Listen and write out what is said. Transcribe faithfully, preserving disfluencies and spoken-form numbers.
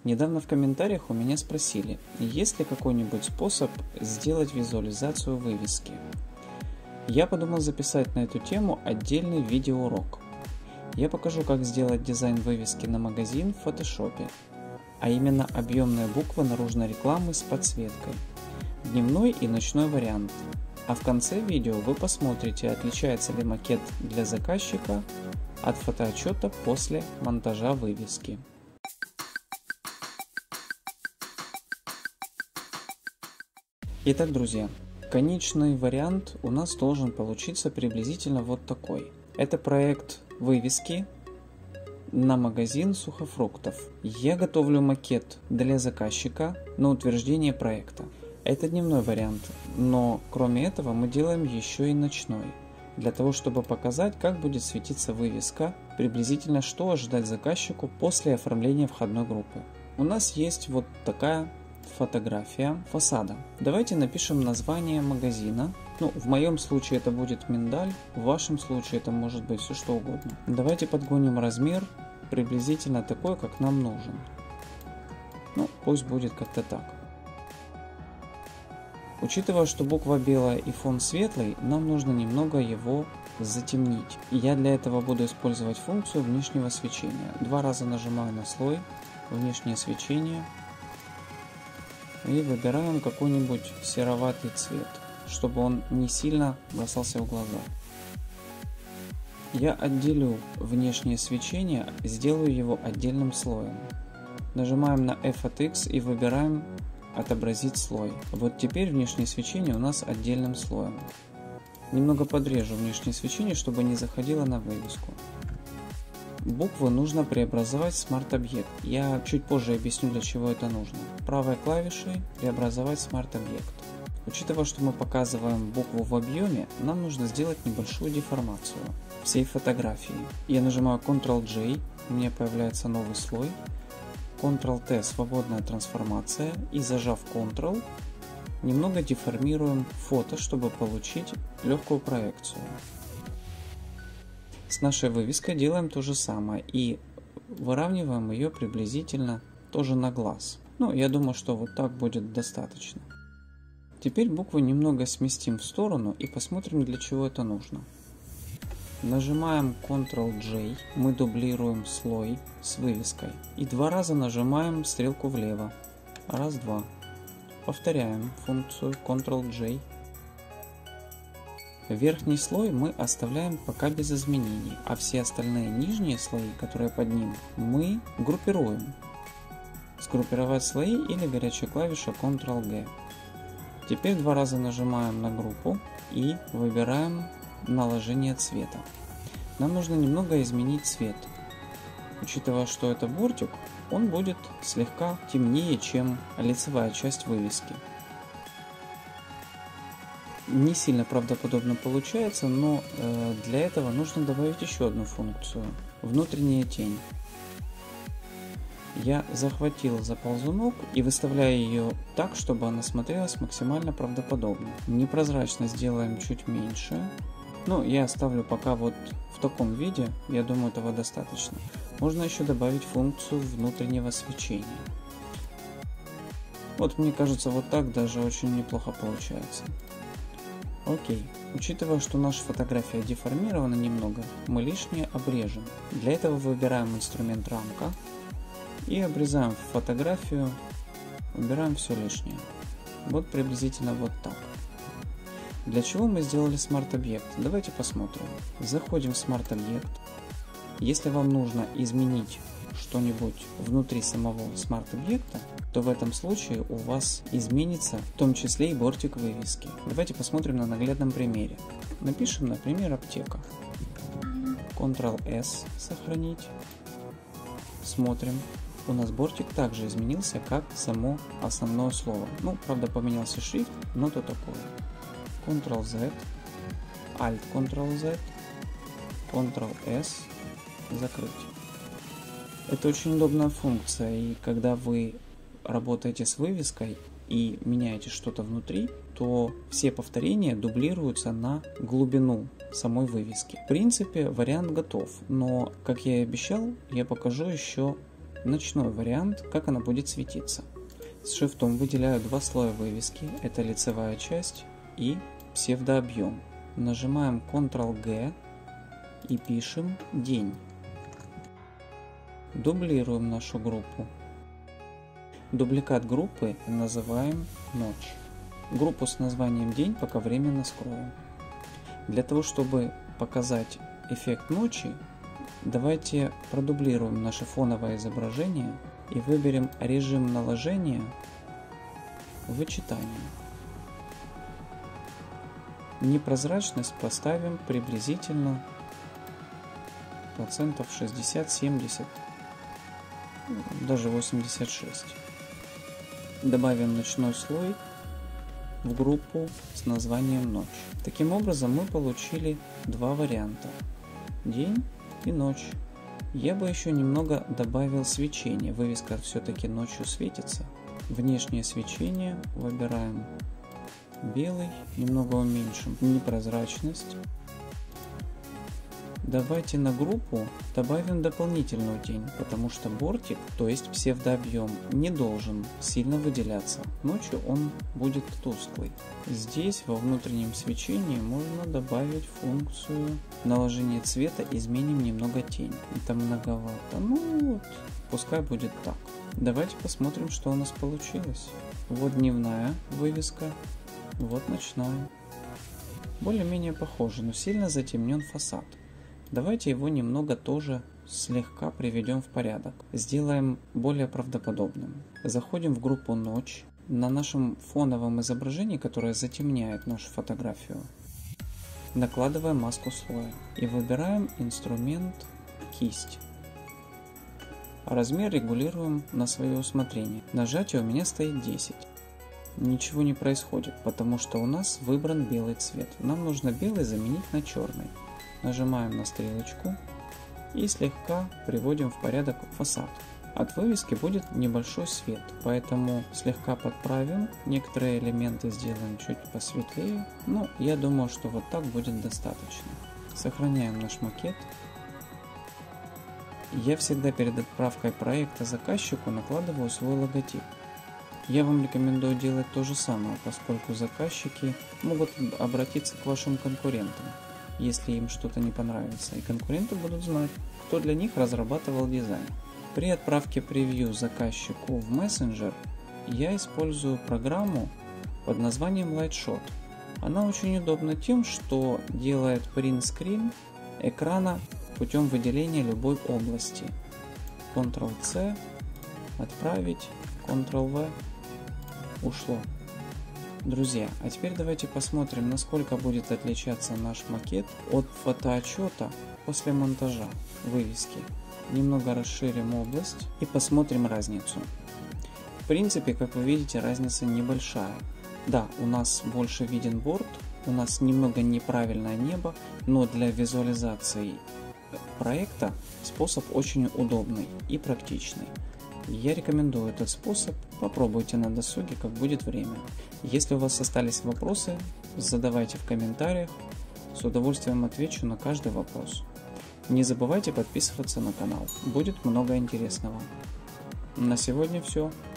Недавно в комментариях у меня спросили, есть ли какой-нибудь способ сделать визуализацию вывески. Я подумал записать на эту тему отдельный видеоурок. Я покажу, как сделать дизайн вывески на магазин в фотошопе, а именно объемные буквы наружной рекламы с подсветкой, дневной и ночной вариант. А в конце видео вы посмотрите, отличается ли макет для заказчика от фотоотчета после монтажа вывески. Итак, друзья, конечный вариант у нас должен получиться приблизительно вот такой. Это проект вывески на магазин сухофруктов. Я готовлю макет для заказчика на утверждение проекта. Это дневной вариант, но кроме этого мы делаем еще и ночной, для того чтобы показать, как будет светиться вывеска, приблизительно что ожидать заказчику после оформления входной группы. У нас есть вот такая фотография фасада. Давайте напишем название магазина. Ну, в моем случае это будет миндаль, в вашем случае это может быть все что угодно. Давайте подгоним размер приблизительно такой, как нам нужен. Ну, пусть будет как-то так. Учитывая, что буква белая и фон светлый, нам нужно немного его затемнить. Я для этого буду использовать функцию внешнего свечения. Два раза нажимаю на слой внешнее свечение. И выбираем какой-нибудь сероватый цвет, чтобы он не сильно бросался в глаза. Я отделю внешнее свечение, сделаю его отдельным слоем. Нажимаем на эф от икс и выбираем «Отобразить слой». Вот теперь внешнее свечение у нас отдельным слоем. Немного подрежу внешнее свечение, чтобы не заходило на вывеску. Буквы нужно преобразовать в Smart Object. Я чуть позже объясню, для чего это нужно. Правой клавишей преобразовать Smart Object. Учитывая, что мы показываем букву в объеме, нам нужно сделать небольшую деформацию всей фотографии. Я нажимаю контрол джей, у меня появляется новый слой. контрол тэ свободная трансформация, и зажав контрол, немного деформируем фото, чтобы получить легкую проекцию. С нашей вывеской делаем то же самое и выравниваем ее приблизительно тоже на глаз. Ну, я думаю, что вот так будет достаточно. Теперь буквы немного сместим в сторону и посмотрим, для чего это нужно. Нажимаем контрол джей, мы дублируем слой с вывеской и два раза нажимаем стрелку влево. Раз, два. Повторяем функцию контрол джей. Верхний слой мы оставляем пока без изменений, а все остальные нижние слои, которые под ним, мы группируем. Сгруппировать слои или горячая клавиша контрол джи. Теперь два раза нажимаем на группу и выбираем наложение цвета. Нам нужно немного изменить цвет. Учитывая, что это бортик, он будет слегка темнее, чем лицевая часть вывески. Не сильно правдоподобно получается, но э, для этого нужно добавить еще одну функцию – внутренняя тень. Я захватил за ползунок и выставляю ее так, чтобы она смотрелась максимально правдоподобно. Непрозрачность сделаем чуть меньше. Но я оставлю пока вот в таком виде, я думаю, этого достаточно. Можно еще добавить функцию внутреннего свечения. Вот мне кажется, вот так даже очень неплохо получается. Окей, учитывая, что наша фотография деформирована немного, мы лишнее обрежем. Для этого выбираем инструмент рамка и обрезаем фотографию, убираем все лишнее. Вот приблизительно вот так. Для чего мы сделали Smart Object? Давайте посмотрим. Заходим в Smart Object. Если вам нужно изменить что-нибудь внутри самого Smart Object, то в этом случае у вас изменится в том числе и бортик вывески. Давайте посмотрим на наглядном примере. Напишем, например, аптека. контрол эс сохранить. Смотрим. У нас бортик также изменился, как само основное слово. Ну, правда, поменялся шрифт, но то такое. контрол зет, альт контрол зет, контрол эс, закрыть. Это очень удобная функция, и когда вы работаете с вывеской и меняете что-то внутри, то все повторения дублируются на глубину самой вывески. В принципе, вариант готов, но, как я и обещал, я покажу еще ночной вариант, как она будет светиться. С шрифтом выделяю два слоя вывески, это лицевая часть и псевдообъем. Нажимаем контрол Г и пишем день. Дублируем нашу группу. Дубликат группы называем ночь. Группу с названием день пока временно скроем. Для того, чтобы показать эффект ночи, давайте продублируем наше фоновое изображение и выберем режим наложения вычитания. Непрозрачность поставим приблизительно процентов шестьдесят-семьдесят, даже восемьдесят шесть. Добавим ночной слой в группу с названием ночь. Таким образом мы получили два варианта: день и ночь. Я бы еще немного добавил свечение. Вывеска все-таки ночью светится. Внешнее свечение выбираем белый, немного уменьшим непрозрачность. Давайте на группу добавим дополнительную тень, потому что бортик, то есть псевдообъем, не должен сильно выделяться. Ночью он будет тусклый. Здесь во внутреннем свечении можно добавить функцию наложения цвета, изменим немного тень. Это многовато. Ну вот, пускай будет так. Давайте посмотрим, что у нас получилось. Вот дневная вывеска, вот ночная. Более-менее похоже, но сильно затемнен фасад. Давайте его немного тоже слегка приведем в порядок. Сделаем более правдоподобным. Заходим в группу ночь. На нашем фоновом изображении, которое затемняет нашу фотографию, накладываем маску слоя и выбираем инструмент кисть. Размер регулируем на свое усмотрение. Нажатие у меня стоит десять. Ничего не происходит, потому что у нас выбран белый цвет. Нам нужно белый заменить на черный. Нажимаем на стрелочку и слегка приводим в порядок фасад. От вывески будет небольшой свет, поэтому слегка подправим. Некоторые элементы сделаем чуть посветлее. Но я думаю, что вот так будет достаточно. Сохраняем наш макет. Я всегда перед отправкой проекта заказчику накладываю свой логотип. Я вам рекомендую делать то же самое, поскольку заказчики могут обратиться к вашим конкурентам, если им что-то не понравится, и конкуренты будут знать, кто для них разрабатывал дизайн. При отправке превью заказчику в мессенджер я использую программу под названием Lightshot. Она очень удобна тем, что делает принт-скрин экрана путем выделения любой области. контрол C, отправить, контрол V, ушло. Друзья, а теперь давайте посмотрим, насколько будет отличаться наш макет от фотоотчета после монтажа вывески. Немного расширим область и посмотрим разницу. В принципе, как вы видите, разница небольшая. Да, у нас больше виден борт, у нас немного неправильное небо, но для визуализации проекта способ очень удобный и практичный. Я рекомендую этот способ, попробуйте на досуге, как будет время. Если у вас остались вопросы, задавайте в комментариях, с удовольствием отвечу на каждый вопрос. Не забывайте подписываться на канал, будет много интересного. На сегодня все.